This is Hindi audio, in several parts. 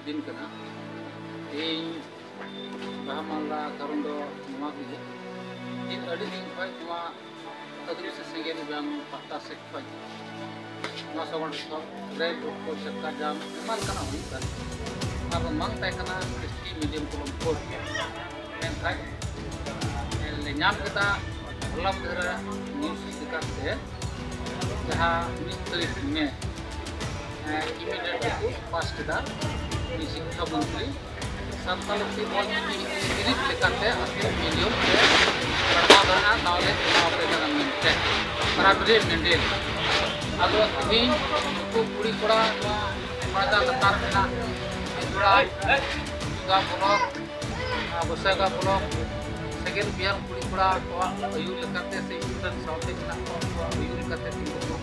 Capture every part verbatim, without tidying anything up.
दिन करना इन बाहा मालदा कारण दो नवा की इन अड़ी दिन खाई नवा अदरी से सेंगेल बांग पत्ता से खाई नवा सगों तो रेल को सरकार जाम माल करना हुई कर अब मंग तय करना इसकी मीडियम को कोड में खाई ले न्याम kita dalam negara news dekat ya जहाँ मिस्त्री में इमीडिएट को पास kita di शिक्षा मंत्री संताल की बहुत ini लेकर अखिल मीडियम से perkembangan knowledge operator मिलते बराबरी मेंटेन अगर तीन को पूरी कोड़ा मजा लतार में ना पूरा का ब्लॉक बसा का ब्लॉक सेकेंड बिहार पूरी कोड़ा अयुल करते से यूटर्न साउथ में ना अयुल करते तीन को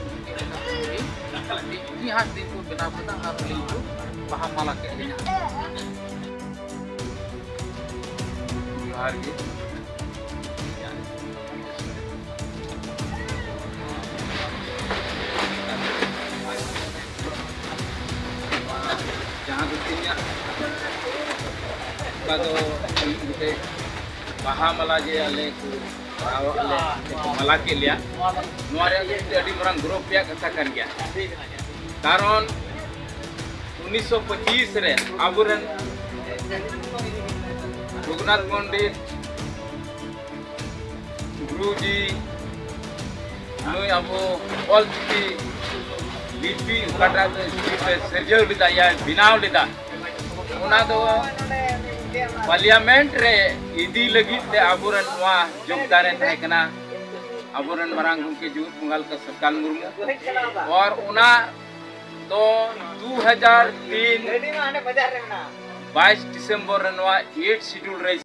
ini hak di ko benar-benar harus itu paham malah kayaknya hari jangan rutinnya kalau kita paham malah je ale ku malah ke liya nuare adi orang grup ya katakan gaya कारण उन्नीस सौ पच्चीस रे आबुरन रघुनाथ पंडित गुरुजी नुई अबो ऑल चिकी लिपि कटा सर्जर लिदा या बिनाव लिदा उना दो पार्लियामेंट रे इदी लगी ते आबुरन वा योगदान तहे कना आबुरन मरांग के जूत बंगाल का सरकार मुर्मू और उना तो दो हज़ार तीन बाईस दिसंबर एट शेड्यूल रही